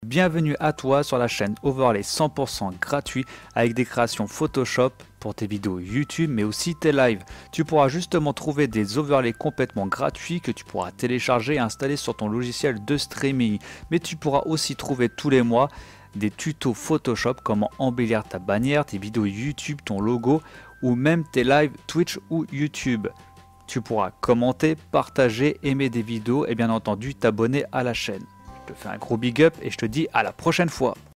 Bienvenue à toi sur la chaîne Overlay 100% gratuit avec des créations Photoshop pour tes vidéos YouTube mais aussi tes lives. Tu pourras justement trouver des overlays complètement gratuits que tu pourras télécharger et installer sur ton logiciel de streaming. Mais tu pourras aussi trouver tous les mois des tutos Photoshop, comment embellir ta bannière, tes vidéos YouTube, ton logo ou même tes lives Twitch ou YouTube. Tu pourras commenter, partager, aimer des vidéos et bien entendu t'abonner à la chaîne. Je te fais un gros big up et je te dis à la prochaine fois.